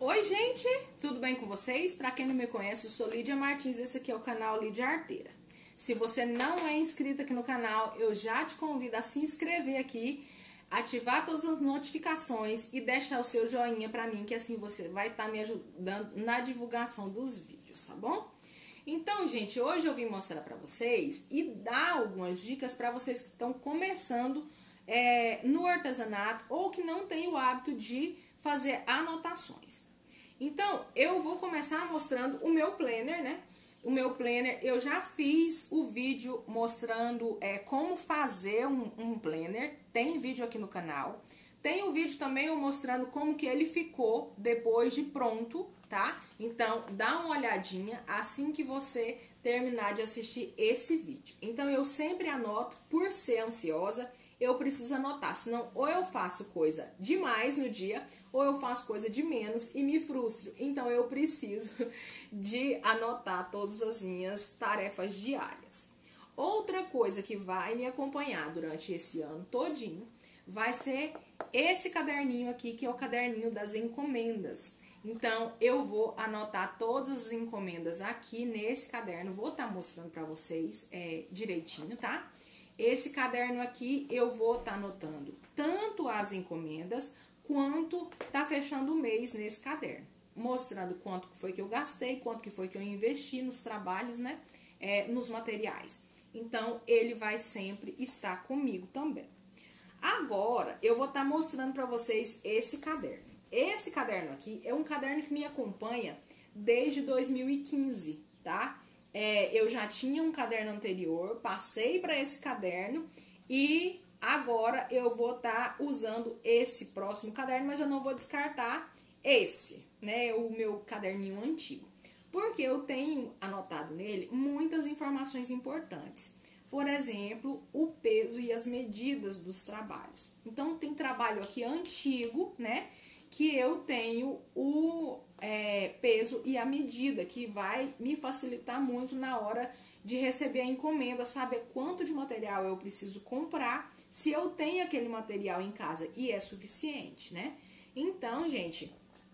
Oi, gente, tudo bem com vocês? Para quem não me conhece, eu sou Lídia Martins, esse aqui é o canal Lídia Arteira. Se você não é inscrito aqui no canal, eu já te convido a se inscrever aqui, ativar todas as notificações e deixar o seu joinha para mim, que assim você vai estar me ajudando na divulgação dos vídeos, tá bom? Então, gente, hoje eu vim mostrar para vocês e dar algumas dicas para vocês que estão começando no artesanato ou que não têm o hábito de fazer anotações. Então, eu vou começar mostrando o meu planner, né? O meu planner, eu já fiz o vídeo mostrando como fazer um planner. Tem vídeo aqui no canal. Tem um vídeo também eu mostrando como que ele ficou depois de pronto, tá? Então, dá uma olhadinha assim que você terminar de assistir esse vídeo. Então, eu sempre anoto, por ser ansiosa, eu preciso anotar, senão ou eu faço coisa demais no dia, ou eu faço coisa de menos e me frustro. Então, eu preciso de anotar todas as minhas tarefas diárias. Outra coisa que vai me acompanhar durante esse ano todinho vai ser esse caderninho aqui, que é o caderninho das encomendas. Então, eu vou anotar todas as encomendas aqui nesse caderno, vou estar mostrando para vocês direitinho, tá? Esse caderno aqui eu vou estar anotando tanto as encomendas quanto tá fechando o mês nesse caderno, mostrando quanto foi que eu gastei, quanto que foi que eu investi nos trabalhos, né? Nos materiais. Então, ele vai sempre estar comigo também. Agora, eu vou estar mostrando para vocês esse caderno. Esse caderno aqui é um caderno que me acompanha desde 2015, tá? Eu já tinha um caderno anterior, passei para esse caderno e agora eu vou estar usando esse próximo caderno, mas eu não vou descartar esse, né? O meu caderninho antigo. Porque eu tenho anotado nele muitas informações importantes. Por exemplo, o peso e as medidas dos trabalhos. Então, tem trabalho aqui antigo, né? Que eu tenho o peso e a medida, que vai me facilitar muito na hora de receber a encomenda, saber quanto de material eu preciso comprar, se eu tenho aquele material em casa e é suficiente, né? Então, gente,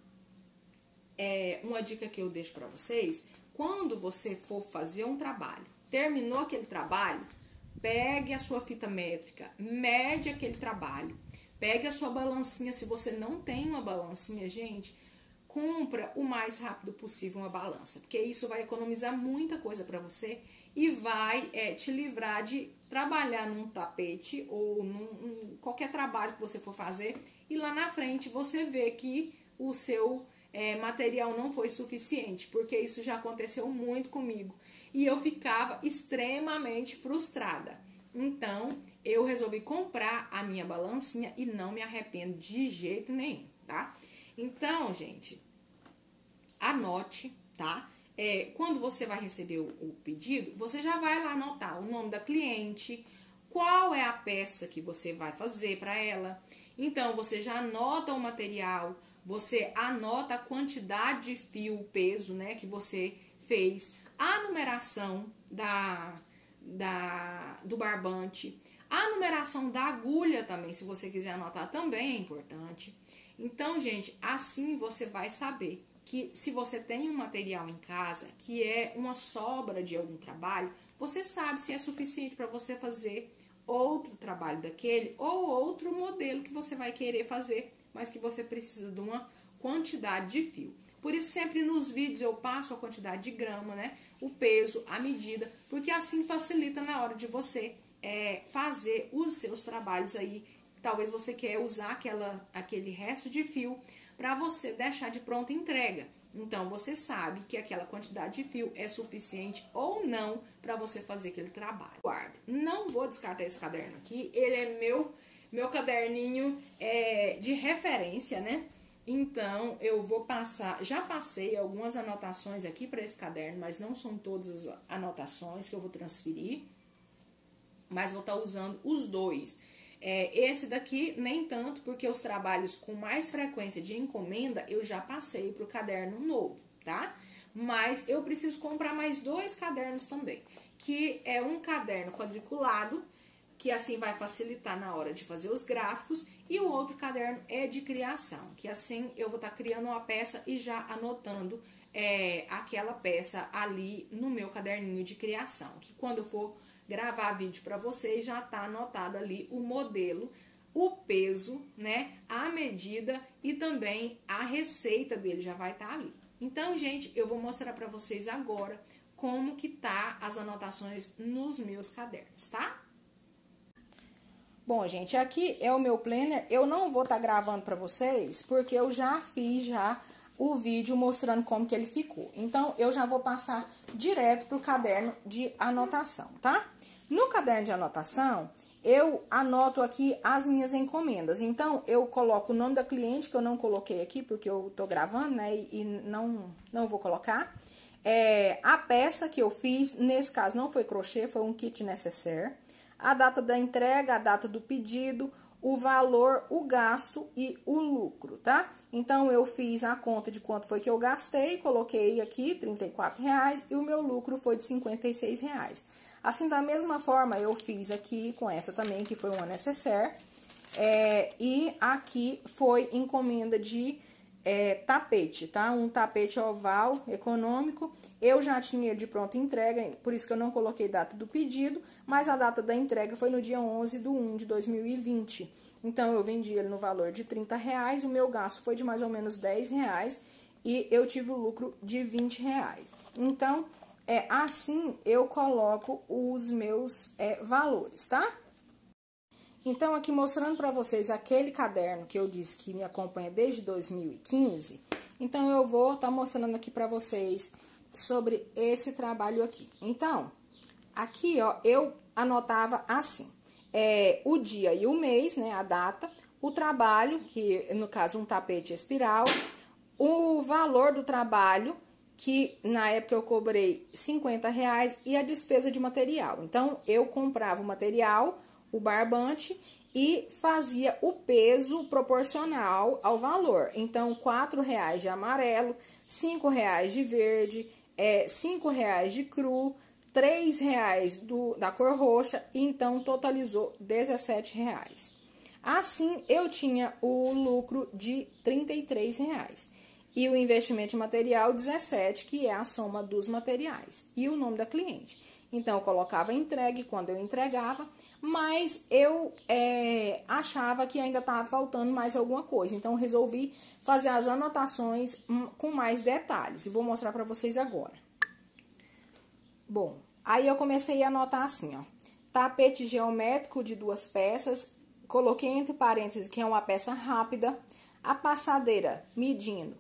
uma dica que eu deixo para vocês, quando você for fazer um trabalho, terminou aquele trabalho, pegue a sua fita métrica, mede aquele trabalho, pegue a sua balancinha. Se você não tem uma balancinha, gente, compra o mais rápido possível uma balança, porque isso vai economizar muita coisa para você e vai te livrar de trabalhar num tapete ou qualquer trabalho que você for fazer e lá na frente você vê que o seu material não foi suficiente, porque isso já aconteceu muito comigo e eu ficava extremamente frustrada. Então, eu resolvi comprar a minha balancinha e não me arrependo de jeito nenhum, tá? Então, gente, anote, tá? Quando você vai receber o pedido, você já vai lá anotar o nome da cliente, qual é a peça que você vai fazer para ela. Então, você já anota o material, você anota a quantidade de fio, o peso, né, que você fez, a numeração do barbante, a numeração da agulha também, se você quiser anotar, também é importante. Então, gente, assim você vai saber que se você tem um material em casa que é uma sobra de algum trabalho, você sabe se é suficiente para você fazer outro trabalho daquele ou outro modelo que você vai querer fazer, mas que você precisa de uma quantidade de fio. Por isso, sempre nos vídeos eu passo a quantidade de grama, né? O peso, a medida, porque assim facilita na hora de você fazer os seus trabalhos aí. Talvez você quer usar aquele resto de fio para você deixar de pronta entrega. Então, você sabe que aquela quantidade de fio é suficiente ou não para você fazer aquele trabalho. Guardo. Não vou descartar esse caderno aqui, ele é meu caderninho de referência, né? Então, eu vou passar, já passei algumas anotações aqui para esse caderno, mas não são todas as anotações que eu vou transferir, mas vou estar usando os dois. Esse daqui, nem tanto, porque os trabalhos com mais frequência de encomenda, eu já passei para o caderno novo, tá? Mas eu preciso comprar mais dois cadernos também, que é um caderno quadriculado, que assim vai facilitar na hora de fazer os gráficos. E o outro caderno é de criação, que assim eu vou estar criando uma peça e já anotando aquela peça ali no meu caderninho de criação, que quando eu for gravar vídeo para vocês já tá anotado ali o modelo, o peso, né, a medida e também a receita dele já vai estar ali. Então, gente, eu vou mostrar para vocês agora como que tá as anotações nos meus cadernos, tá? Bom, gente, aqui é o meu planner. Eu não vou estar gravando para vocês porque eu já fiz o vídeo mostrando como que ele ficou. Então, eu já vou passar direto pro caderno de anotação, tá? No caderno de anotação, eu anoto aqui as minhas encomendas. Então, eu coloco o nome da cliente, que eu não coloquei aqui, porque eu tô gravando, né? E não vou colocar. A peça que eu fiz, nesse caso, não foi crochê, foi um kit nécessaire. A data da entrega, a data do pedido, o valor, o gasto e o lucro, tá? Então, eu fiz a conta de quanto foi que eu gastei, coloquei aqui R$34 e o meu lucro foi de R$56. Assim, da mesma forma, eu fiz aqui com essa também, que foi uma nécessaire. E aqui foi encomenda de tapete, tá? Um tapete oval econômico. Eu já tinha ele de pronta entrega, por isso que eu não coloquei data do pedido, mas a data da entrega foi no dia 11/1/2020. Então, eu vendi ele no valor de R$30, o meu gasto foi de mais ou menos R$10 e eu tive o lucro de R$20. Então, assim eu coloco os meus valores, tá? Então, aqui mostrando para vocês aquele caderno que eu disse que me acompanha desde 2015, então eu vou estar mostrando aqui para vocês sobre esse trabalho aqui. Então, aqui, ó, eu anotava assim, o dia e o mês, né, a data, o trabalho, que no caso um tapete espiral, o valor do trabalho, que na época eu cobrei R$50 e a despesa de material. Então, eu comprava o material, o barbante e fazia o peso proporcional ao valor. Então, R$4 de amarelo, R$5 de verde, R$5 de cru, R$3 da cor roxa, e então totalizou R$17. Assim, eu tinha o lucro de R$33 e o investimento de material 17, que é a soma dos materiais e o nome da cliente. Então, eu colocava entregue quando eu entregava, mas eu achava que ainda estava faltando mais alguma coisa. Então, eu resolvi fazer as anotações com mais detalhes. E vou mostrar para vocês agora. Bom, aí eu comecei a anotar assim, ó. Tapete geométrico de 2 peças. Coloquei entre parênteses que é uma peça rápida. A passadeira medindo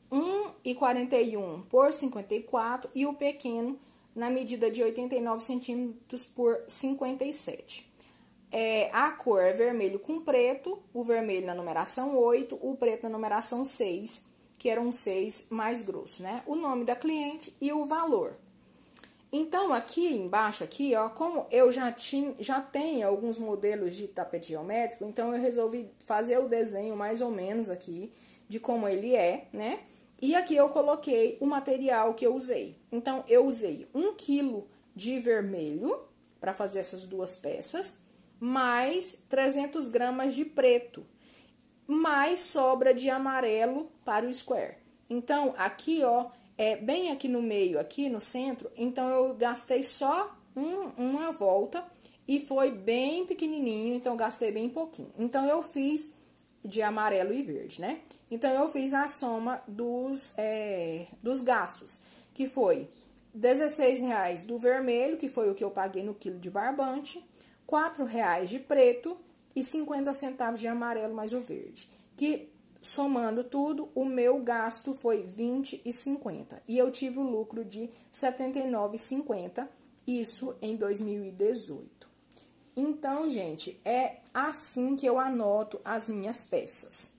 1,41 por 54 e o pequeno na medida de 89 centímetros por 57. A cor é vermelho com preto, o vermelho na numeração 8, o preto na numeração 6, que era um 6 mais grosso, né? O nome da cliente e o valor. Então, aqui embaixo, aqui, ó, como eu já tenho alguns modelos de tapete geométrico, então eu resolvi fazer o desenho mais ou menos aqui de como ele é, né? E aqui eu coloquei o material que eu usei. Então, eu usei 1 quilo de vermelho para fazer essas 2 peças, mais 300 gramas de preto, mais sobra de amarelo para o square. Então, aqui, ó, bem aqui no meio, aqui no centro, então eu gastei só uma volta e foi bem pequenininho, então gastei bem pouquinho. Então, eu fiz de amarelo e verde, né? Então, eu fiz a soma dos gastos, que foi R$16 do vermelho, que foi o que eu paguei no quilo de barbante, R$4 de preto e 50 centavos de amarelo mais o verde. Que, somando tudo, o meu gasto foi R$20,50. E eu tive o lucro de R$79,50, isso em 2018. Então, gente, é assim que eu anoto as minhas peças.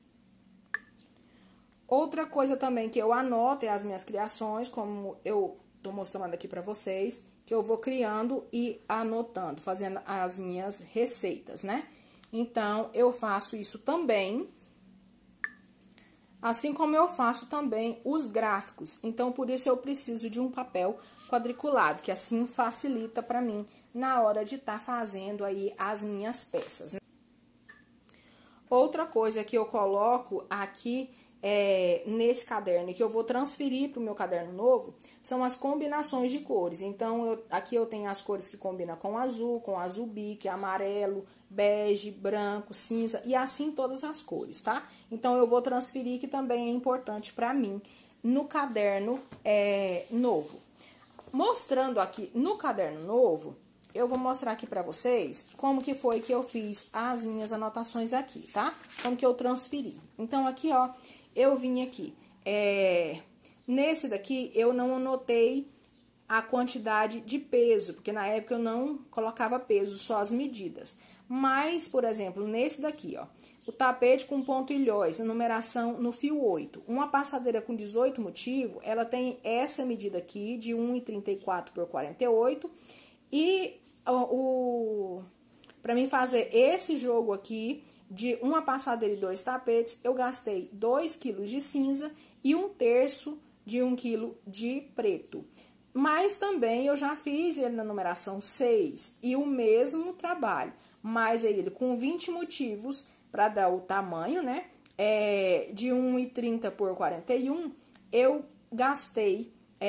Outra coisa também que eu anoto é as minhas criações, como eu tô mostrando aqui pra vocês, que eu vou criando e anotando, fazendo as minhas receitas, né? Então, eu faço isso também. Assim como eu faço também os gráficos. Então, por isso eu preciso de um papel quadriculado, que assim facilita para mim na hora de estar fazendo aí as minhas peças. Outra coisa que eu coloco aqui nesse caderno e que eu vou transferir para o meu caderno novo são as combinações de cores. Então, aqui eu tenho as cores que combinam com azul bique, amarelo, bege, branco, cinza e assim todas as cores, tá? Então, eu vou transferir, que também é importante para mim, no caderno novo. Mostrando aqui no caderno novo, eu vou mostrar aqui pra vocês como que foi que eu fiz as minhas anotações aqui, tá? Como que eu transferi. Então, aqui, ó, eu vim aqui. Nesse daqui, eu não anotei a quantidade de peso, porque na época eu não colocava peso, só as medidas. Mas, por exemplo, nesse daqui, ó, o tapete com ponto ilhóis, a numeração no fio 8. Uma passadeira com 18 motivos, ela tem essa medida aqui, de 1,34 por 48. E para mim fazer esse jogo aqui, de uma passadeira e 2 tapetes, eu gastei 2 kg de cinza e 1/3 de 1 kg de preto. Mas também eu já fiz ele na numeração 6 e o mesmo trabalho, mas ele com 20 motivos para dar o tamanho, né? De 1,30 por 41, eu gastei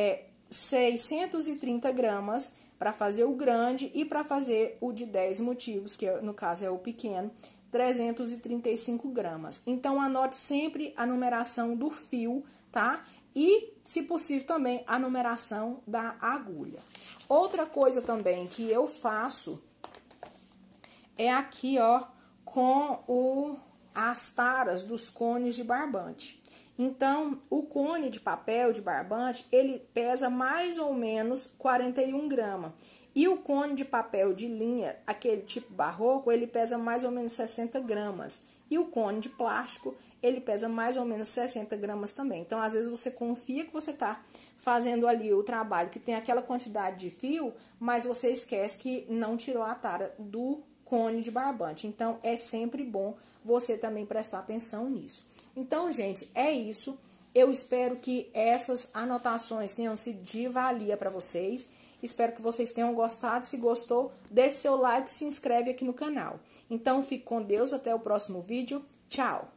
630 gramas para fazer o grande e para fazer o de 10 motivos, que no caso é o pequeno, 335 gramas. Então, anote sempre a numeração do fio, tá? E, se possível, também a numeração da agulha. Outra coisa também que eu faço é aqui, ó, com as taras dos cones de barbante. Então, o cone de papel de barbante, ele pesa mais ou menos 41 gramas. E o cone de papel de linha, aquele tipo barroco, ele pesa mais ou menos 60 gramas. E o cone de plástico, ele pesa mais ou menos 60 gramas também. Então, às vezes, você confia que você está fazendo ali o trabalho que tem aquela quantidade de fio, mas você esquece que não tirou a tara do cone de barbante. Então, é sempre bom você também prestar atenção nisso. Então, gente, é isso. Eu espero que essas anotações tenham sido de valia para vocês. Espero que vocês tenham gostado. Se gostou, deixe seu like e se inscreve aqui no canal. Então, fique com Deus. Até o próximo vídeo. Tchau!